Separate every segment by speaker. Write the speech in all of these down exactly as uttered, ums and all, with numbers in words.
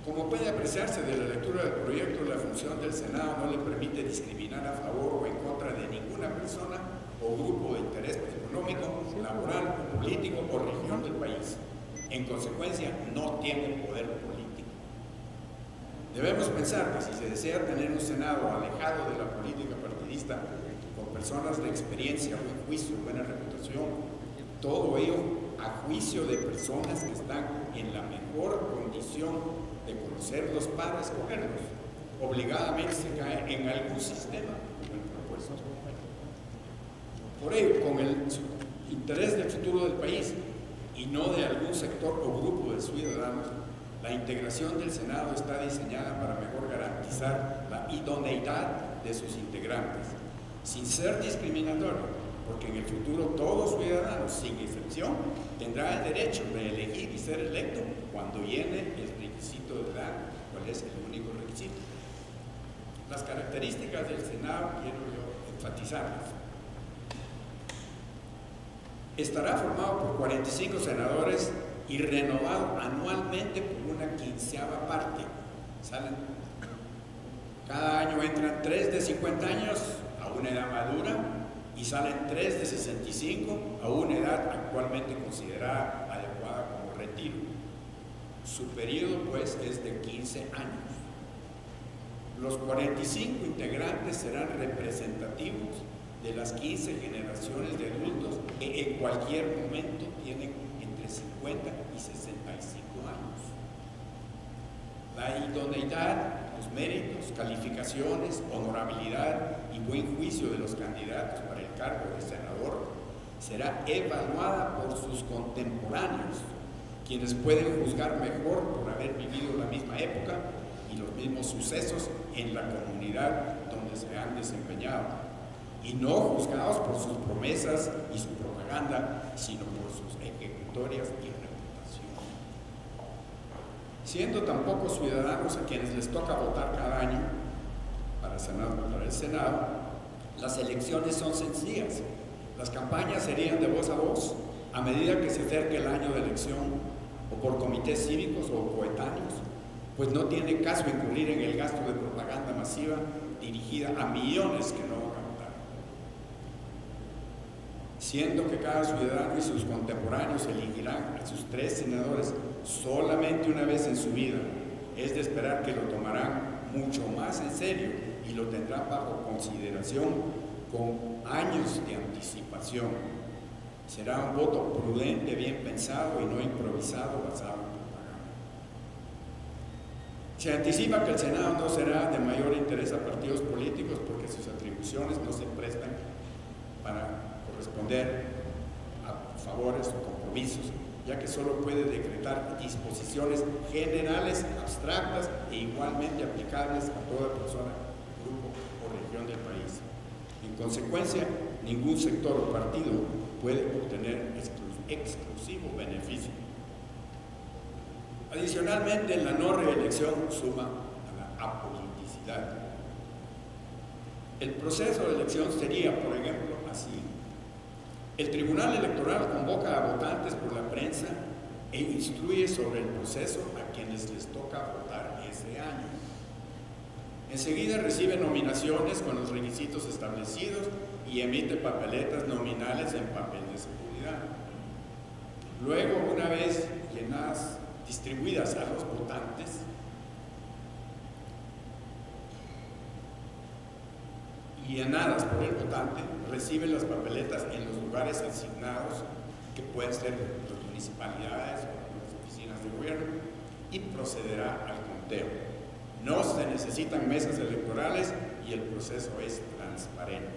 Speaker 1: Como puede apreciarse de la lectura del proyecto, la función del Senado no le permite discriminar a favor o en contra de ninguna persona o grupo de interés económico, laboral, político o región del país. En consecuencia, no tiene poder político. Debemos pensar que si se desea tener un Senado alejado de la política partidista, con personas de experiencia, buen juicio, buena reputación, todo ello a juicio de personas que están en la mejor condición de conocerlos para escogerlos, obligadamente se cae en algún sistema como el propuesto. Por ello, con el interés del futuro del país y no de algún sector o grupo de ciudadanos, la integración del Senado está diseñada para mejor garantizar la idoneidad de sus integrantes, sin ser discriminatorio, porque en el futuro todo ciudadano, sin excepción, tendrá el derecho de elegir y ser electo cuando llene el requisito de edad, cuál es el único requisito. Las características del Senado quiero yo enfatizarlas. Estará formado por cuarenta y cinco senadores y renovado anualmente por una quinceava parte. Salen, cada año entran tres de cincuenta años a una edad madura y salen tres de sesenta y cinco a una edad actualmente considerada adecuada como retiro. Su periodo, pues, es de quince años. Los cuarenta y cinco integrantes serán representativos de las quince generaciones de adultos que en cualquier momento tienen entre cincuenta y sesenta y cinco años. La idoneidad, los méritos, calificaciones, honorabilidad y buen juicio de los candidatos para el cargo de senador será evaluada por sus contemporáneos, quienes pueden juzgar mejor por haber vivido la misma época y los mismos sucesos en la comunidad donde se han desempeñado, y no juzgados por sus promesas y su propaganda, sino por sus ejecutorias y reputación. Siendo tan pocos ciudadanos a quienes les toca votar cada año para, Senado, para el Senado, las elecciones son sencillas. Las campañas serían de voz a voz a medida que se acerque el año de elección, o por comités cívicos o coetáneos, pues no tiene caso incurrir en el gasto de propaganda masiva dirigida a millones que no van a votar. Siendo que cada ciudadano y sus contemporáneos elegirán a sus tres senadores solamente una vez en su vida, es de esperar que lo tomarán mucho más en serio y lo tendrán bajo consideración con años de anticipación. Será un voto prudente, bien pensado y no improvisado, basado en propaganda. Se anticipa que el Senado no será de mayor interés a partidos políticos porque sus atribuciones no se prestan para corresponder a favores o compromisos, ya que solo puede decretar disposiciones generales, abstractas e igualmente aplicables a toda persona, grupo o región del país. En consecuencia, ningún sector o partido puede obtener exclusivo beneficio. Adicionalmente, la no reelección suma a la apoliticidad. El proceso de elección sería, por ejemplo, así. El Tribunal Electoral convoca a votantes por la prensa e instruye sobre el proceso a quienes les toca votar ese año. Enseguida recibe nominaciones con los requisitos establecidos y emite papeletas nominales en papel de seguridad. Luego, una vez llenadas, distribuidas a los votantes, y llenadas por el votante, recibe las papeletas en los lugares asignados, que pueden ser las municipalidades o las oficinas de gobierno, y procederá al conteo. No se necesitan mesas electorales y el proceso es transparente.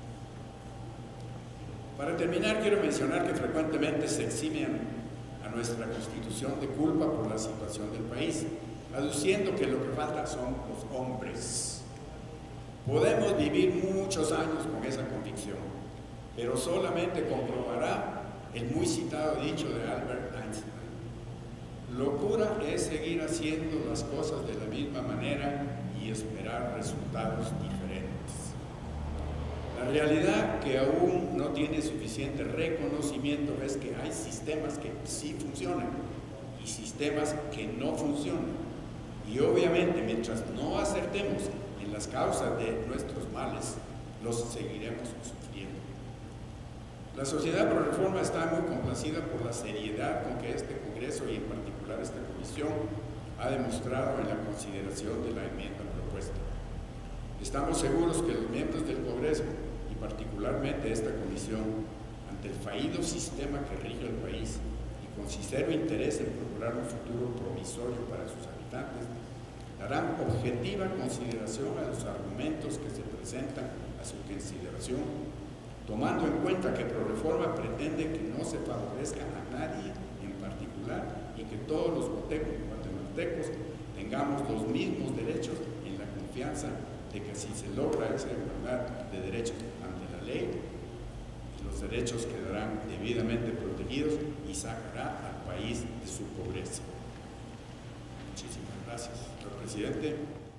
Speaker 1: Para terminar, quiero mencionar que frecuentemente se exime a nuestra Constitución de culpa por la situación del país, aduciendo que lo que falta son los hombres. Podemos vivir muchos años con esa convicción, pero solamente comprobará el muy citado dicho de Albert Einstein: locura es seguir haciendo las cosas de la misma manera y esperar resultados diferentes. La realidad que aún no tiene suficiente reconocimiento es que hay sistemas que sí funcionan y sistemas que no funcionan. Y obviamente, mientras no acertemos en las causas de nuestros males, los seguiremos sufriendo. La Sociedad Pro Reforma está muy complacida por la seriedad con que este Congreso y en particular esta comisión ha demostrado en la consideración de la enmienda propuesta. Estamos seguros que los miembros del Congreso y particularmente esta comisión, ante el fallido sistema que rige el país y con sincero interés en procurar un futuro promisorio para sus habitantes, darán objetiva consideración a los argumentos que se presentan a su consideración, tomando en cuenta que ProReforma pretende que no se favorezca a nadie en particular y que todos los guatemaltecos tengamos los mismos derechos en la confianza de que si se logra esa igualdad de derechos ante la ley, los derechos quedarán debidamente protegidos y sacará al país de su pobreza. Muchísimas gracias, señor presidente.